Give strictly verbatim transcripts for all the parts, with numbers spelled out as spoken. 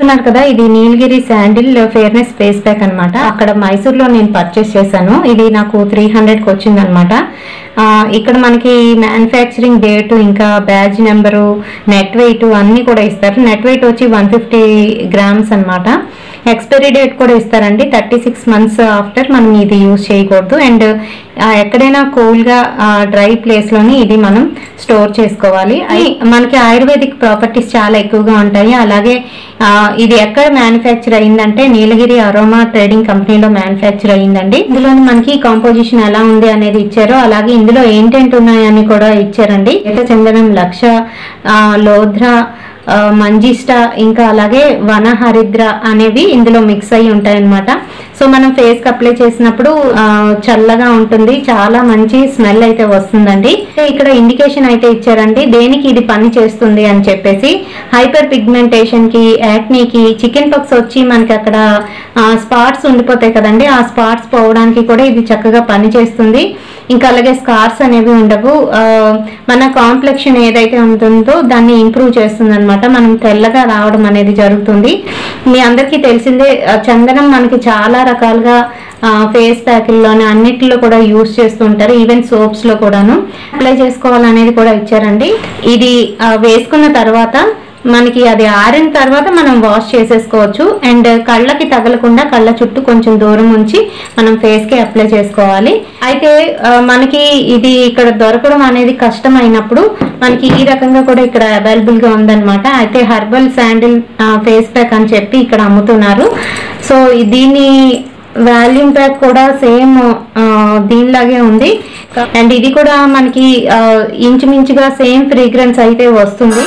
చూస్తున్నారు కదా, ఇది Nilgiri sandal fairness face pack అనమాట. అక్కడ మైసూర్లో నేను పర్చేస్ చేశాను. ఇది నాకు త్రీ హండ్రెడ్కి వచ్చింది అనమాట. ఇక్కడ మనకి మ్యానుఫ్యాక్చరింగ్ డేటు, ఇంకా బ్యాడ్జ్ నెంబరు, నెట్ వెయిట్ అన్నీ కూడా ఇస్తారు. నెట్ వెయిట్ వచ్చి వన్ ఫిఫ్టీ గ్రామ్స్ అనమాట. ఎక్స్పైరీ డేట్ కూడా ఇస్తారండి. థర్టీ సిక్స్ మంత్స్ ఆఫ్టర్ మనం ఇది యూజ్ చేయకూడదు. అండ్ ఎక్కడైనా కూల్గా డ్రై ప్లేస్లోని ఇది మనం స్టోర్ చేసుకోవాలి. మనకి ఆయుర్వేదిక్ ప్రాపర్టీస్ చాలా ఎక్కువగా ఉంటాయి. అలాగే ఇది ఎక్కడ మ్యానుఫ్యాక్చర్ అయ్యిందంటే నీలగిరి అరోమా ట్రేడింగ్ కంపెనీలో మ్యానుఫ్యాక్చర్ అయ్యిందండి. ఇందులో మనకి కాంపోజిషన్ ఎలా ఉంది అనేది ఇచ్చారు. అలాగే ఇందులో ఏంటేంటి ఉన్నాయని కూడా ఇచ్చారండి. ఏట చందనం, లక్ష, లోధ్ర, మంజిష్ట, ఇంకా అలాగే వనహరిద్ర అనేవి ఇందులో మిక్స్ అయ్యి ఉంటాయి అన్నమాట. సో మనం ఫేస్ కి అప్లై చేసినప్పుడు చల్లగా ఉంటుంది, చాలా మంచి స్మెల్ అయితే వస్తుందండి. ఇక్కడ ఇండికేషన్ అయితే ఇచ్చారండి దేనికి ఇది పని చేస్తుంది అని చెప్పేసి. హైపర్ పిగ్మెంటేషన్ కి, యాక్నీకి, చికెన్ పాక్స్ వచ్చి మనకి అక్కడ స్పాట్స్ ఉండిపోతాయి కదండి, ఆ స్పాట్స్ పోవడానికి కూడా ఇది చక్కగా పని చేస్తుంది. ఇంకా అలాగే స్కార్స్ అనేవి ఉండవు. మన కాంప్లెక్షన్ ఏదైతే ఉంటుందో దాన్ని ఇంప్రూవ్ చేస్తుంది అనమాట. మనం తెల్లగా రావడం అనేది జరుగుతుంది. మీ అందరికీ తెలిసిందే, చందనం మనకి చాలా రకాలుగా ఫేస్ ప్యాక్ల్లోనే అన్నిటిలో కూడా యూజ్ చేస్తుంటారు. ఈవెన్ సోప్స్ లో కూడాను అప్లై చేసుకోవాలనేది కూడా ఇచ్చారండి. ఇది వేసుకున్న తర్వాత మనకి అది ఆరిన తర్వాత మనం వాష్ చేసేసుకోవచ్చు. అండ్ కళ్ళకి తగలకుండా కళ్ళ చుట్టూ కొంచెం దూరం ఉంచి మనం ఫేస్ కి అప్లై చేసుకోవాలి. అయితే మనకి ఇది ఇక్కడ దొరకడం అనేది కష్టం అయినప్పుడు మనకి ఈ రకంగా కూడా ఇక్కడ అవైలబుల్ గా ఉందన్నమాట. అయితే హర్బల్ శాండిల్ ఫేస్ ప్యాక్ అని చెప్పి ఇక్కడ అమ్ముతున్నారు. సో దీన్ని వాల్యూమ్ ప్యాక్ కూడా సేమ్ దీనిలాగే ఉంది. అండ్ ఇది కూడా మనకి ఇంచుమించుగా సేమ్ ఫ్రేగ్రెన్స్ అయితే వస్తుంది.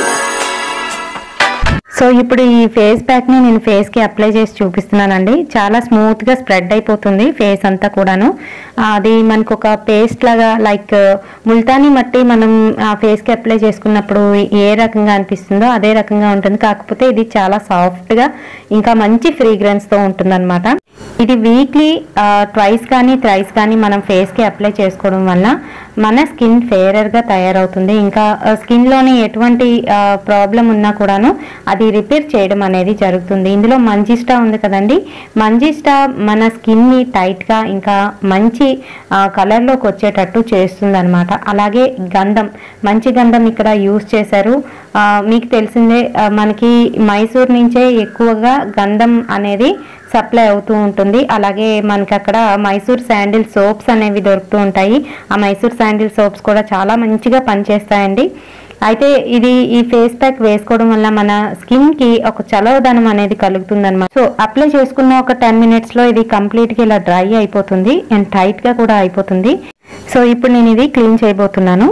సో ఇప్పుడు ఈ ఫేస్ ప్యాక్ ని నేను ఫేస్ కి అప్లై చేసి చూపిస్తున్నానండి. చాలా స్మూత్ గా స్ప్రెడ్ అయిపోతుంది ఫేస్ అంతా కూడాను. అది మనకు ఒక పేస్ట్ లాగా, లైక్ ముల్తానీ మట్టి మనం ఆ ఫేస్ కి అప్లై చేసుకున్నప్పుడు ఏ రకంగా అనిపిస్తుందో అదే రకంగా ఉంటుంది. కాకపోతే ఇది చాలా సాఫ్ట్ గా ఇంకా మంచి ఫ్రేగ్రెన్స్ తో ఉంటుంది అనమాట. ఇది వీక్లీ ట్వైస్ కానీ థ్రైస్ కానీ మనం ఫేస్ కి అప్లై చేసుకోవడం వల్ల మన స్కిన్ ఫేరర్ గా తయారవుతుంది. ఇంకా స్కిన్ లోని ఎటువంటి ప్రాబ్లం ఉన్నా కూడాను అది రిపేర్ చేయడం అనేది జరుగుతుంది. ఇందులో మంజిష్టా ఉంది కదండి, మంజిష్టా మన స్కిన్ ని టైట్ గా ఇంకా మంచి కలర్ లోకి వచ్చేటట్టు చేస్తుంది అనమాట. అలాగే గంధం, మంచి గంధం ఇక్కడ యూజ్ చేశారు. మీకు తెలిసిందే, మనకి మైసూర్ నుంచే ఎక్కువగా గంధం అనేది సప్లై అవుతూ ఉంటుంది. అలాగే మనకి అక్కడ మైసూర్ శాండిల్ సోప్స్ అనేవి దొరుకుతూ ఉంటాయి. ఆ మైసూర్ శాండిల్ సోప్స్ కూడా చాలా మంచిగా పనిచేస్తాయండి. అయితే ఇది ఈ ఫేస్ ప్యాక్ వేసుకోవడం వల్ల మన స్కిన్ కి ఒక చల్లదనం అనేది కలుగుతుంది అనమాట. సో అప్లై చేసుకున్న ఒక టెన్ మినిట్స్ లో ఇది కంప్లీట్ గా ఇలా డ్రై అయిపోతుంది అండ్ టైట్ గా కూడా అయిపోతుంది. సో ఇప్పుడు నేను ఇది క్లీన్ చేయబోతున్నాను.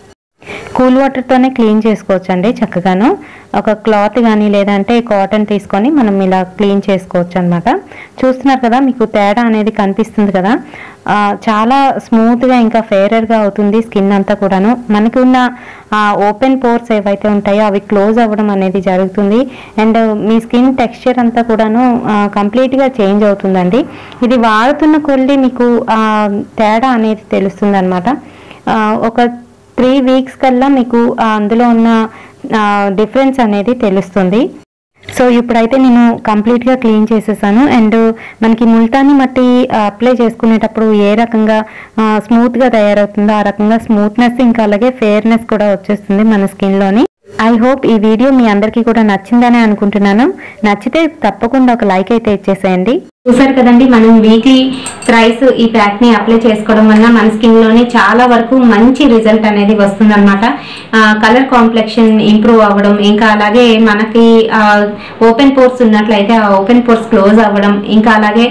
కూల్ వాటర్ తోనే క్లీన్ చేసుకోవచ్చు అండి చక్కగాను. ఒక క్లాత్ కానీ లేదంటే కాటన్ తీసుకొని మనం ఇలా క్లీన్ చేసుకోవచ్చు అనమాట. చూస్తున్నారు కదా, మీకు తేడా అనేది కనిపిస్తుంది కదా. చాలా స్మూత్గా ఇంకా ఫేరర్గా అవుతుంది స్కిన్ అంతా కూడాను. మనకి ఉన్న ఓపెన్ పోర్స్ ఏవైతే ఉంటాయో అవి క్లోజ్ అవ్వడం అనేది జరుగుతుంది. అండ్ మీ స్కిన్ టెక్స్చర్ అంతా కూడాను కంప్లీట్గా చేంజ్ అవుతుందండి. ఇది వాడుతున్న కొద్ది మీకు తేడా అనేది తెలుస్తుంది అనమాట. ఒక త్రీ వీక్స్ కల్లా మీకు అందులో ఉన్న డిఫరెన్స్ అనేది తెలుస్తుంది. సో ఇప్పుడైతే నేను కంప్లీట్గా క్లీన్ చేసేసాను. అండ్ మనకి ముల్తానీ మట్టి అప్లై చేసుకునేటప్పుడు ఏ రకంగా స్మూత్గా తయారవుతుందో ఆ రకంగా స్మూత్నెస్ ఇంకా అలాగే ఫేర్నెస్ కూడా వచ్చేస్తుంది మన స్కిన్లోని. ఐ హోప్ ఈ వీడియో మీ అందరికీ కూడా నచ్చిందని అనుకుంటున్నాను. నచ్చితే తప్పకుండా ఒక లైక్ అయితే ఇచ్చేసేయండి. చూసారు కదండి, మనం వీక్లీ థ్రైస్ ఈ ప్యాక్ ని అప్లై చేసుకోవడం వల్ల మన స్కిన్ లోని చాలా వరకు మంచి రిజల్ట్ అనేది వస్తుంది అనమాట. కలర్ కాంప్లెక్షన్ ఇంప్రూవ్ అవ్వడం, ఇంకా అలాగే మనకి ఓపెన్ పోర్స్ ఉన్నట్లయితే ఆ ఓపెన్ పోర్స్ క్లోజ్ అవ్వడం, ఇంకా అలాగే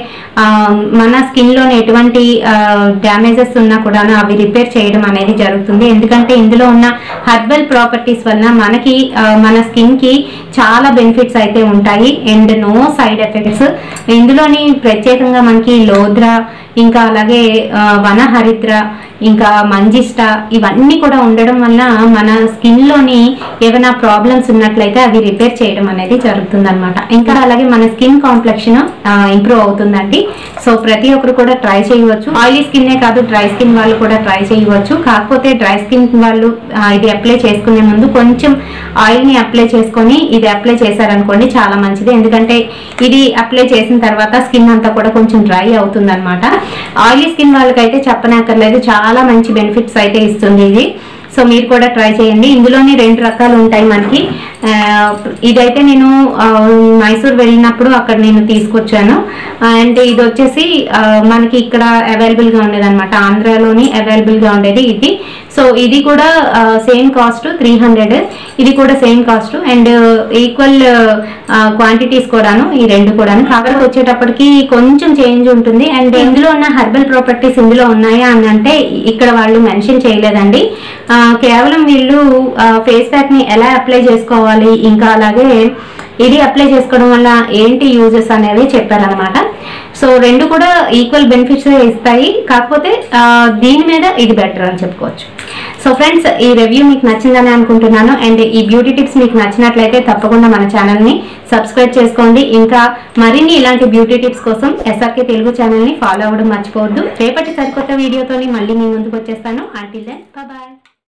మన స్కిన్ లోని ఎటువంటి డ్యామేజెస్ ఉన్నా కూడా అవి రిపేర్ చేయడం అనేది జరుగుతుంది. ఎందుకంటే ఇందులో ఉన్న హర్బల్ ప్రాపర్టీస్ వల్ల మనకి మన స్కిన్ కి చాలా బెనిఫిట్స్ అయితే ఉంటాయి అండ్ నో సైడ్ ఎఫెక్ట్స్. ఇందులోని ప్రత్యేకంగా మనకి లోధ్ర, ఇంకా అలాగే వనహరిద్ర, ఇంకా మంజిష్ట, ఇవన్నీ కూడా ఉండడం వల్ల మన స్కిన్లోని ఏమైనా ప్రాబ్లమ్స్ ఉన్నట్లయితే అవి రిపేర్ చేయడం అనేది జరుగుతుంది అనమాట. ఇంకా అలాగే మన స్కిన్ కాంప్లెక్షన్ ఇంప్రూవ్ అవుతుందండి. సో ప్రతి ఒక్కరు కూడా ట్రై చేయవచ్చు. ఆయిలీ స్కిన్నే కాదు, డ్రై స్కిన్ వాళ్ళు కూడా ట్రై చేయవచ్చు. కాకపోతే డ్రై స్కిన్ వాళ్ళు ఇది అప్లై చేసుకునే ముందు కొంచెం ఆయిల్ని అప్లై చేసుకొని ఇది అప్లై చేశారనుకోండి చాలా మంచిది. ఎందుకంటే ఇది అప్లై చేసిన తర్వాత స్కిన్ అంతా కూడా కొంచెం డ్రై అవుతుంది అనమాట. ఆయిలీ స్కిన్ వాళ్ళకైతే చెప్పనక్కర్లేదు, చాలా మంచి బెనిఫిట్స్ అయితే ఇస్తుంది ఇది. సో మీరు కూడా ట్రై చేయండి. ఇందులోనే రెండు రకాలు ఉంటాయి మనకి. ఇదైతే నేను మైసూర్ వెళ్ళినప్పుడు అక్కడ నేను తీసుకొచ్చాను. అండ్ ఇది వచ్చేసి మనకి ఇక్కడ అవైలబుల్గా ఉండేది అనమాట, ఆంధ్రాలోని అవైలబుల్గా ఉండేది ఇది. సో ఇది కూడా సేమ్ కాస్ట్ త్రీ హండ్రెడ్, ఇది కూడా same cost and equal quantities కూడాను, ఈ రెండు కూడాను. కాకపోతే వచ్చేటప్పటికి కొంచెం చేంజ్ ఉంటుంది. అండ్ ఇందులో ఉన్న హెర్బల్ ప్రాపర్టీస్ ఇందులో ఉన్నాయా అని అంటే ఇక్కడ వాళ్ళు మెన్షన్ చేయలేదండి. కేవలం వీళ్ళు ఫేస్ ప్యాక్ ని ఎలా అప్లై చేసుకోవాలి, ఇంకా అలాగే ఇది అప్లై చేసుకోవడం వల్ల ఏంటి యూజెస్ అనేవి చెప్పారనమాట. సో రెండు కూడా ఈక్వల్ బెనిఫిట్స్ ఇస్తాయి, కాకపోతే దీని మీద ఇది బెటర్ అని చెప్పుకోవచ్చు. సో ఫ్రెండ్స్, ఈ రివ్యూ మీకు నచ్చిందని అనుకుంటున్నాను. అండ్ ఈ బ్యూటీ టిప్స్ మీకు నచ్చినట్లయితే తప్పకుండా మన ఛానల్ని సబ్స్క్రైబ్ చేసుకోండి. ఇంకా మరిన్ని ఇలాంటి బ్యూటీ టిప్స్ కోసం ఎస్ఆర్కే తెలుగు ఛానల్ని ఫాలో అవ్వడం మర్చిపోవద్దు. రేపటి సరికొత్త వీడియోతోని మళ్ళీ మీ ముందుకు వచ్చేస్తాను. Until then bye.